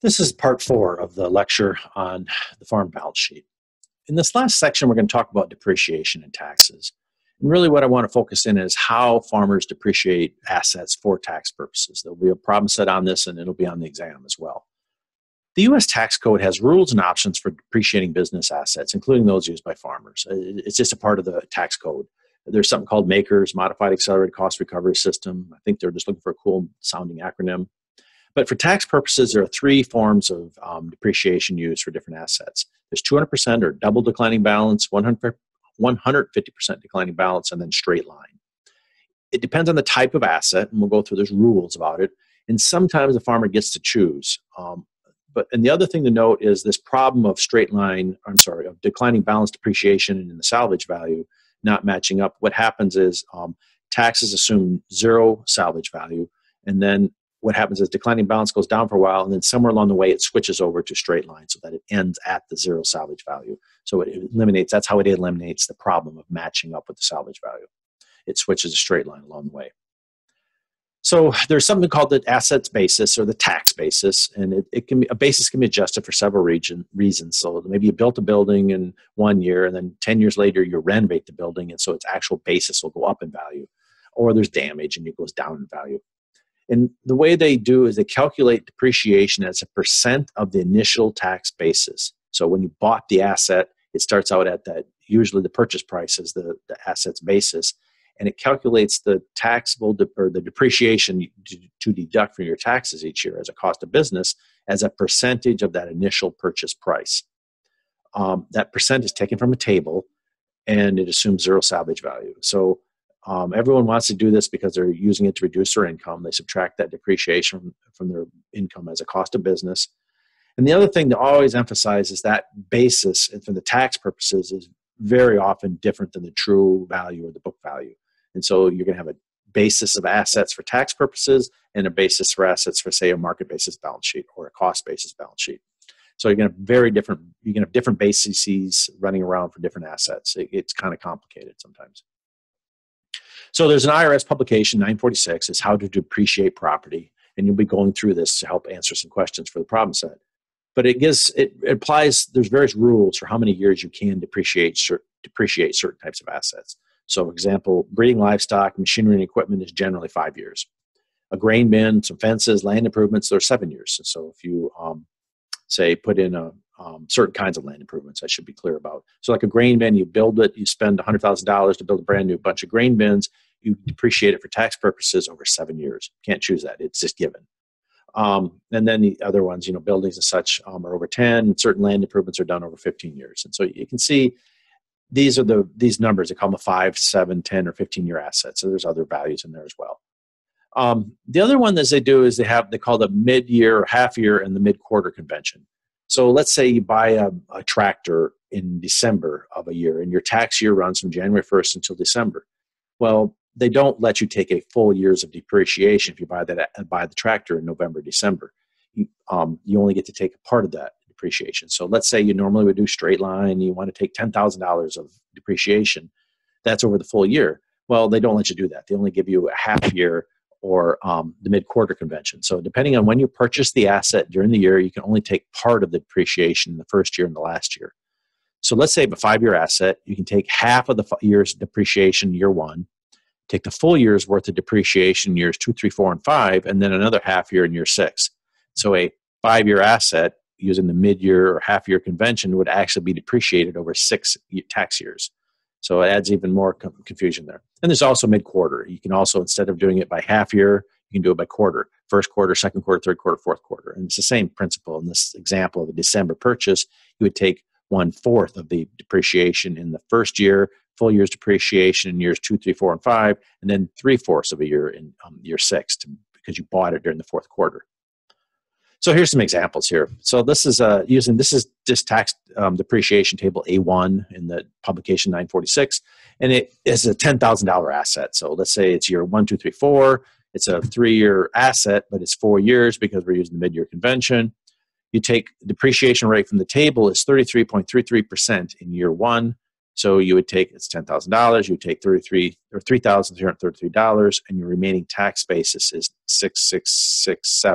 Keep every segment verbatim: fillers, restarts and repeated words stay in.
This is part four of the lecture on the farm balance sheet. In this last section, we're going to talk about depreciation and taxes. And really what I want to focus in is how farmers depreciate assets for tax purposes. There'll be a problem set on this, and it'll be on the exam as well. The U S tax code has rules and options for depreciating business assets, including those used by farmers. It's just a part of the tax code. There's something called MACRS, Modified Accelerated Cost Recovery System. I think they're just looking for a cool sounding acronym. But for tax purposes, there are three forms of um, depreciation used for different assets. There's two hundred percent or double declining balance, one hundred, one hundred fifty percent declining balance, and then straight line. It depends on the type of asset, and we'll go through those rules about it. And sometimes the farmer gets to choose. Um, but and the other thing to note is this problem of straight line, I'm sorry, of declining balance depreciation and the salvage value not matching up. What happens is um, taxes assume zero salvage value, and then what happens is declining balance goes down for a while, and then somewhere along the way it switches over to straight line so that it ends at the zero salvage value. So it eliminates, that's how it eliminates the problem of matching up with the salvage value. It switches to straight line along the way. So there's something called the assets basis or the tax basis, and it, it can be, a basis can be adjusted for several region, reasons. So maybe you built a building in one year, and then ten years later you renovate the building, and so its actual basis will go up in value. Or there's damage and it goes down in value. And the way they do is they calculate depreciation as a percent of the initial tax basis. So when you bought the asset, it starts out at that, usually the purchase price is the, the asset's basis, and it calculates the taxable de- or the depreciation to, to deduct from your taxes each year as a cost of business as a percentage of that initial purchase price. Um, that percent is taken from a table, and it assumes zero salvage value. So Um, everyone wants to do this because they're using it to reduce their income. They subtract that depreciation from, from their income as a cost of business. And the other thing to always emphasize is that basis, and for the tax purposes, is very often different than the true value or the book value. And so you're going to have a basis of assets for tax purposes and a basis for assets for, say, a market basis balance sheet or a cost basis balance sheet. So you're going to have very different, you're going to have different bases running around for different assets. It, it's kind of complicated sometimes. So there's an I R S publication, nine forty-six, is how to depreciate property. And you'll be going through this to help answer some questions for the problem set. But it gives, it, it applies, there's various rules for how many years you can depreciate, depreciate certain types of assets. So for example, breeding livestock, machinery and equipment is generally five years. A grain bin, some fences, land improvements, they're seven years. And so if you, um, say, put in a, um, certain kinds of land improvements, I should be clear about. So like a grain bin, you build it, you spend one hundred thousand dollars to build a brand new bunch of grain bins, you depreciate it for tax purposes over seven years. Can't choose that. It's just given. Um, and then the other ones, you know, buildings and such um, are over ten. Certain land improvements are done over fifteen years. And so you can see these are the these numbers. They call them a five, seven, ten, or fifteen-year assets. So there's other values in there as well. Um, the other one that they do is they have, they call the mid-year or half-year and the mid-quarter convention. So let's say you buy a, a tractor in December of a year, and your tax year runs from January first until December. Well, they don't let you take a full years of depreciation if you buy that buy the tractor in November, December. You, um, you only get to take a part of that depreciation. So let's say you normally would do straight line, you want to take ten thousand dollars of depreciation. That's over the full year. Well, they don't let you do that. They only give you a half year or um, the mid-quarter convention. So depending on when you purchase the asset during the year, you can only take part of the depreciation in the first year and the last year. So let's say you have a five-year asset, you can take half of the year's depreciation year one, take the full year's worth of depreciation years two, three, four, and five, and then another half year in year six. So a five-year asset using the mid-year or half-year convention would actually be depreciated over six tax years. So it adds even more confusion there. And there's also mid-quarter. You can also, instead of doing it by half year, you can do it by quarter. First quarter, second quarter, third quarter, fourth quarter. And it's the same principle. In this example of a December purchase, you would take one-fourth of the depreciation in the first year, full year's depreciation in years two, three, four, and five, and then three-fourths of a year in um, year six to, because you bought it during the fourth quarter. So here's some examples here. So this is uh, using, this is this tax um, depreciation table A one in the publication nine forty-six, and it is a ten thousand dollars asset. So let's say it's year one, two, three, four. It's a three-year asset, but it's four years because we're using the mid-year convention. You take the depreciation rate from the table is thirty-three point three three percent in year one. So you would take, it's ten thousand dollars, you would take thirty-three or three thousand three hundred thirty-three dollars, and your remaining tax basis is six thousand six hundred sixty-seven dollars.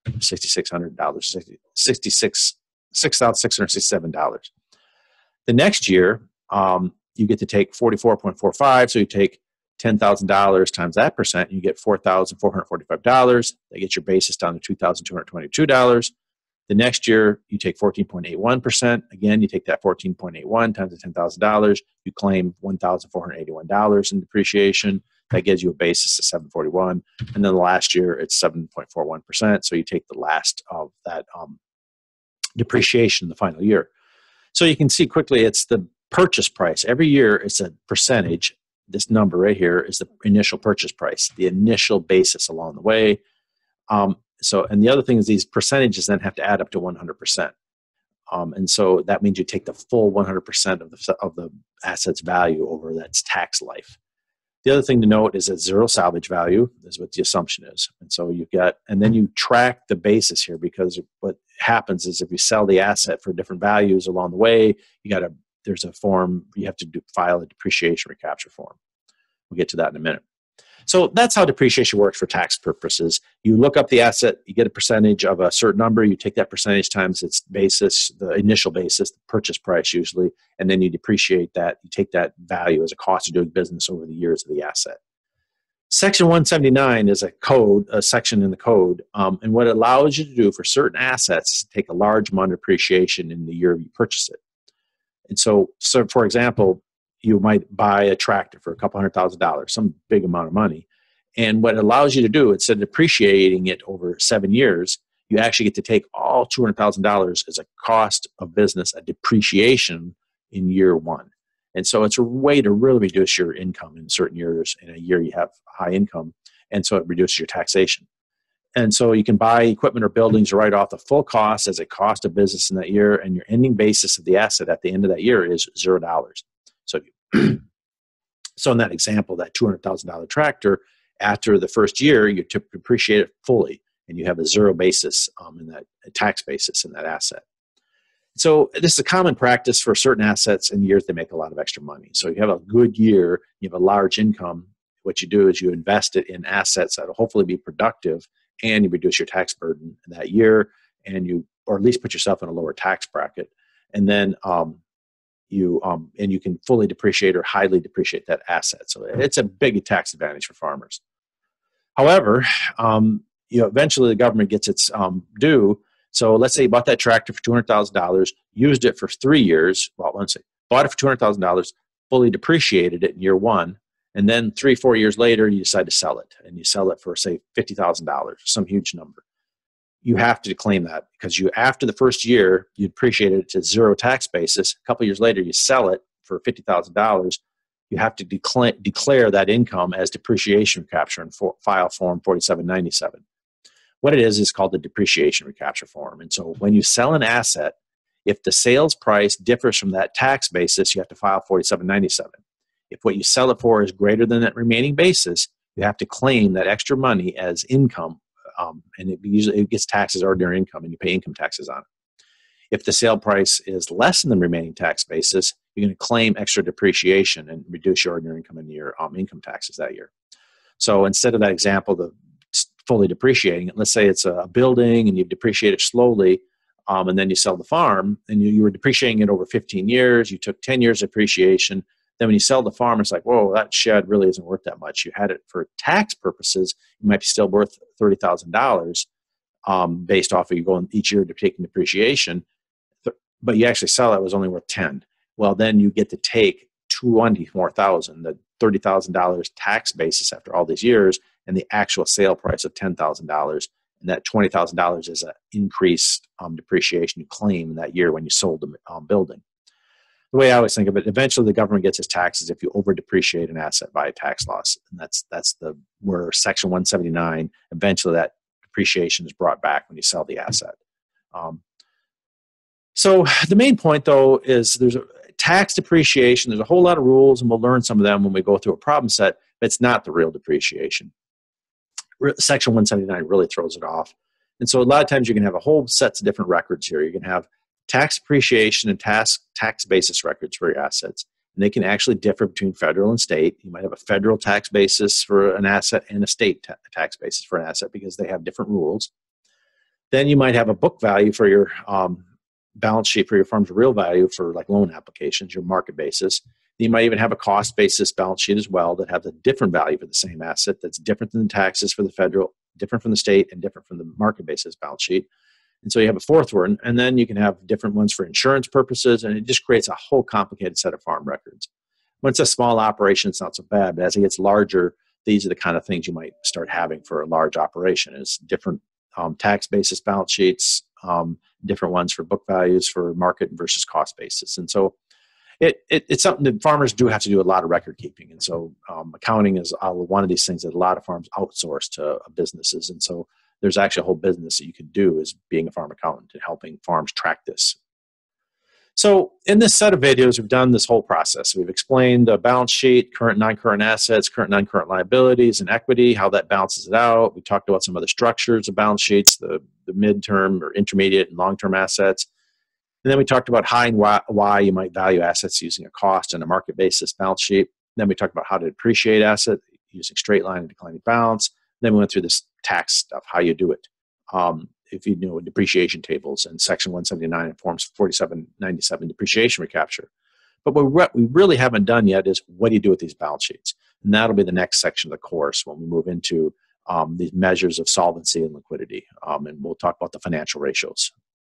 six thousand six hundred dollars, sixty-six thousand six hundred sixty-seven dollars. The next year, um, you get to take forty-four point four five, so you take ten thousand dollars times that percent, you get four thousand four hundred forty-five dollars. That gets your basis down to two thousand two hundred twenty-two dollars. The next year, you take fourteen point eight one percent. Again, you take that fourteen point eight one times the ten thousand dollars. You claim one thousand four hundred eighty-one dollars in depreciation. That gives you a basis of seven hundred forty-one dollars. And then the last year, it's seven point four one percent. So you take the last of that um, depreciation in the final year. So you can see quickly, it's the purchase price. Every year, it's a percentage. This number right here is the initial purchase price, the initial basis along the way. Um, So, and the other thing is these percentages then have to add up to one hundred percent. Um, and so that means you take the full one hundred percent of the, of the asset's value over that's tax life. The other thing to note is that zero salvage value is what the assumption is. And so you get, and then you track the basis here, because what happens is if you sell the asset for different values along the way, you got to, there's a form, you have to do, file a depreciation recapture form. We'll get to that in a minute. So that's how depreciation works for tax purposes. You look up the asset, you get a percentage of a certain number, you take that percentage times its basis, the initial basis, the purchase price usually, and then you depreciate that. You take that value as a cost of doing business over the years of the asset. Section one seventy-nine is a code, a section in the code, um, and what it allows you to do for certain assets is take a large amount of depreciation in the year you purchase it. And so, so for example, you might buy a tractor for a couple hundred thousand dollars, some big amount of money. And what it allows you to do, instead of depreciating it over seven years, you actually get to take all two hundred thousand dollars as a cost of business, a depreciation in year one. And so it's a way to really reduce your income in certain years. In a year you have high income, and so it reduces your taxation. And so you can buy equipment or buildings, write off the full cost as a cost of business in that year, and your ending basis of the asset at the end of that year is zero dollars. So, so in that example, that two hundred thousand dollars tractor, after the first year, you depreciate it fully, and you have a zero basis um, in that a tax basis in that asset. So this is a common practice for certain assets in years they make a lot of extra money. So you have a good year, you have a large income. What you do is you invest it in assets that will hopefully be productive, and you reduce your tax burden in that year, and you, or at least put yourself in a lower tax bracket, and then um, you um, and you can fully depreciate or highly depreciate that asset. So it's a big tax advantage for farmers. However, um, you know, eventually the government gets its um, due. So let's say you bought that tractor for two hundred thousand dollars, used it for three years. Well, let's say bought it for two hundred thousand dollars, fully depreciated it in year one, and then three, four years later, you decide to sell it, and you sell it for, say, fifty thousand dollars, some huge number. You have to claim that, because you, after the first year, you depreciated it to zero tax basis. A couple years later, you sell it for fifty thousand dollars. You have to declare, declare that income as depreciation recapture in for, file form forty-seven ninety-seven. What it is is called the depreciation recapture form. And so when you sell an asset, if the sales price differs from that tax basis, you have to file forty-seven ninety-seven. If what you sell it for is greater than that remaining basis, you have to claim that extra money as income. Um, and it usually it gets taxed as ordinary income, and you pay income taxes on it. If the sale price is less than the remaining tax basis, you're going to claim extra depreciation and reduce your ordinary income and your um, income taxes that year. So instead of that example, the fully depreciating it, let's say it's a building and you depreciate it slowly, um, and then you sell the farm, and you, you were depreciating it over fifteen years. You took ten years of depreciation. Then when you sell the farm, it's like, whoa, that shed really isn't worth that much. You had it for tax purposes, it might be still worth thirty thousand dollars um, based off of you going each year to taking depreciation, but you actually sell it, it was only worth ten. Well, then you get to take twenty-four thousand dollars, the thirty thousand dollars tax basis after all these years, and the actual sale price of ten thousand dollars. And that twenty thousand dollars is an increased um, depreciation you claim in that year when you sold the um, building. The way I always think of it, eventually the government gets its taxes if you over depreciate an asset by a tax loss. And that's that's the where Section one seventy-nine, eventually that depreciation is brought back when you sell the asset. Um, so the main point, though, is there's a tax depreciation. There's a whole lot of rules, and we'll learn some of them when we go through a problem set, but it's not the real depreciation. Section one seventy-nine really throws it off. And so a lot of times you can have a whole sets of different records here. You can have tax depreciation and tax, tax basis records for your assets. And they can actually differ between federal and state. You might have a federal tax basis for an asset and a state ta- tax basis for an asset because they have different rules. Then you might have a book value for your um, balance sheet for your farm's real value for like loan applications, your market basis. You might even have a cost basis balance sheet as well that have a different value for the same asset that's different than the taxes for the federal, different from the state, and different from the market basis balance sheet. And so you have a fourth one, and then you can have different ones for insurance purposes, and it just creates a whole complicated set of farm records. When it's a small operation, it's not so bad, but as it gets larger, these are the kind of things you might start having for a large operation. Is different um, tax basis balance sheets, um, different ones for book values for market versus cost basis. And so it, it, it's something that farmers do have to do a lot of record keeping. And so um, accounting is uh, one of these things that a lot of farms outsource to uh, businesses. And so there's actually a whole business that you could do as being a farm accountant and helping farms track this. So in this set of videos, we've done this whole process. We've explained the balance sheet, current non-current assets, current non-current liabilities, and equity, how that balances it out. We talked about some of the structures of balance sheets, the, the midterm or intermediate and long-term assets. And then we talked about how and why, why you might value assets using a cost and a market basis balance sheet. And then we talked about how to depreciate asset using straight line and declining balance. And then we went through this tax stuff, how you do it. Um, if you know depreciation tables and section one seventy-nine and forms forty-seven ninety-seven depreciation recapture. But what we really haven't done yet is what do you do with these balance sheets? And that'll be the next section of the course when we move into um, these measures of solvency and liquidity. Um, and we'll talk about the financial ratios.